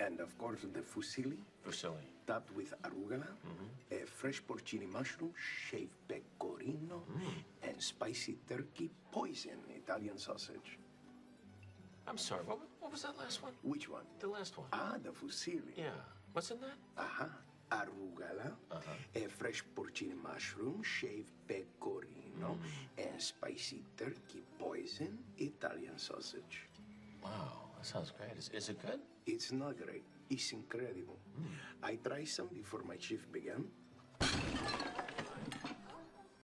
And of course, the fusilli, Fusilli. topped with arugula, fresh porcini mushroom, shaved pecorino, and spicy turkey poison Italian sausage. I'm sorry, what was that last one? Which one? The last one. Ah, the fusilli. Yeah. What's in that? Arugula, fresh porcini mushroom, shaved pecorino, and spicy turkey poison Italian sausage. Wow, that sounds great. Is it good? It's not great. It's incredible. I tried some before my shift began,